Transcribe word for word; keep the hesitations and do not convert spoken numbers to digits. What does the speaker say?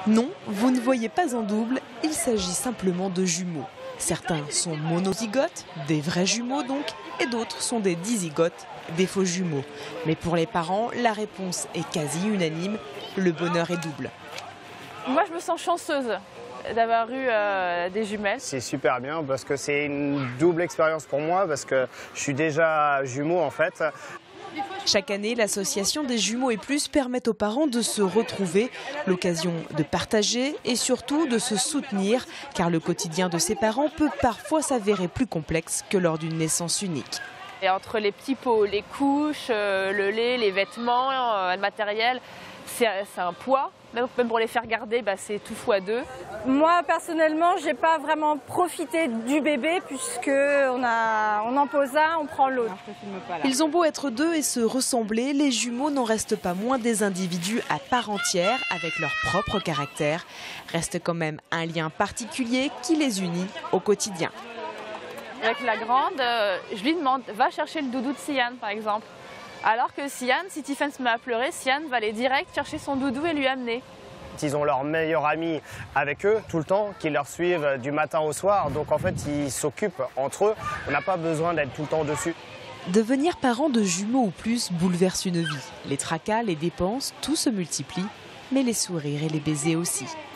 Non, vous ne voyez pas en double, il s'agit simplement de jumeaux. Certains sont monozygotes, des vrais jumeaux donc, et d'autres sont des dizygotes, des faux jumeaux. Mais pour les parents, la réponse est quasi unanime, le bonheur est double. Moi, je me sens chanceuse d'avoir eu euh, des jumelles. C'est super bien parce que c'est une double expérience pour moi parce que je suis déjà jumeau en fait. Chaque année, l'association des jumeaux et plus permet aux parents de se retrouver, l'occasion de partager et surtout de se soutenir, car le quotidien de ces parents peut parfois s'avérer plus complexe que lors d'une naissance unique. Et entre les petits pots, les couches, euh, le lait, les vêtements, euh, le matériel, c'est un poids. Même pour les faire garder, bah, c'est tout fois deux. Moi, personnellement, je n'ai pas vraiment profité du bébé puisqu'on a, on en pose un, on prend l'autre. Ils ont beau être deux et se ressembler, les jumeaux n'en restent pas moins des individus à part entière avec leur propre caractère. Reste quand même un lien particulier qui les unit au quotidien. Avec la grande, euh, je lui demande, va chercher le doudou de Sian par exemple. Alors que Sian, si Tiffen se met à pleurer, Sian va aller direct chercher son doudou et lui amener. Ils ont leur meilleur ami avec eux tout le temps, qui leur suivent du matin au soir. Donc en fait, ils s'occupent entre eux. On n'a pas besoin d'être tout le temps dessus. Devenir parent de jumeaux ou plus bouleverse une vie. Les tracas, les dépenses, tout se multiplie, mais les sourires et les baisers aussi.